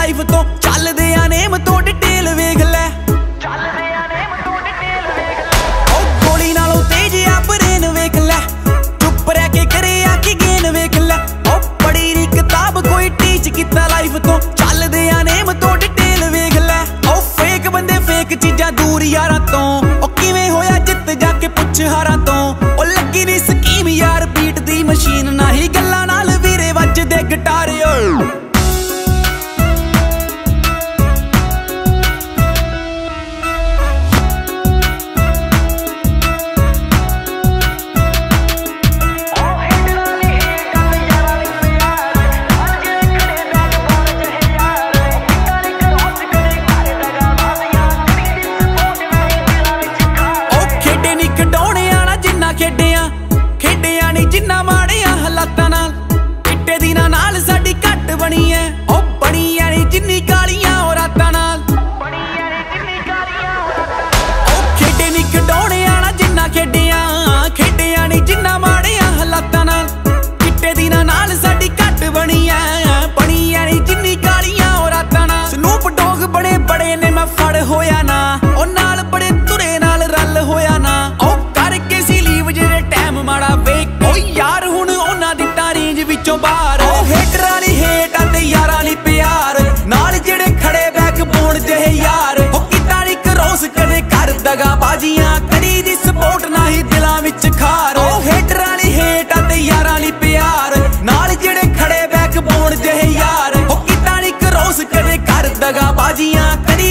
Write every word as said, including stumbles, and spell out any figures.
life तो चलदे आ name तो डिटेल वेख लै ओ गोली नालों तेज आ ब्रेन वेख लै चुप रह के करे आके गेन वेख लै ओ पढ़ी नी किताब कोई टीच कीता लाइफ तो चलदे आ नेम तो डिटेल वेख लै ओ फेक बंदे फेक चीजां दूर यारां तो ओ किवें होया जित जाके पुछ हारां तो ओ लगी नी स्कीम यार बीट दी मशीन ना ही गल्लां नाल वीरे वजदे गिटार खेडिया नी जिन्ना माड़िया हालातां नाल चिट्टे दिनां नाल साडी घट बनी है ओ बनिया नी जिन्नी कालियां ओ रातां नाल ओ खेडे नी खडौणे आना जिन्ना खेडिया खेडिया नी जिन्ना माड़िया हालातां नाल चिट्टे दिनां नाल साडी घट बनी है बनिया नी जिन्नी कालियां ओ रातां नाल स्नूप डॉग बड़े बड़े ने मैं फड़ होया ना ओ नाल बड़े तुरे नाल रल होया ना ओ करके सी लीव जेड़े टाइम माड़ा वेख ओ यार हुण ओना दित्ता रेंज विचों बाहर ओ हेटरां नी हेट ते यारां नी प्यार नाल जेड़े खड़े बैक बोन जहे यार ओ किता नी क्रॉस कदे कर दगा बाजियां करी दी सपोर्ट ना ही दिलां विच खार ओ हेटरां नी हेट ते यारां नी प्यार नाल जेड़े खड़े बैक बोन जहे यार ओ किता नी क्रॉस कदे कर दगा बाजियां करी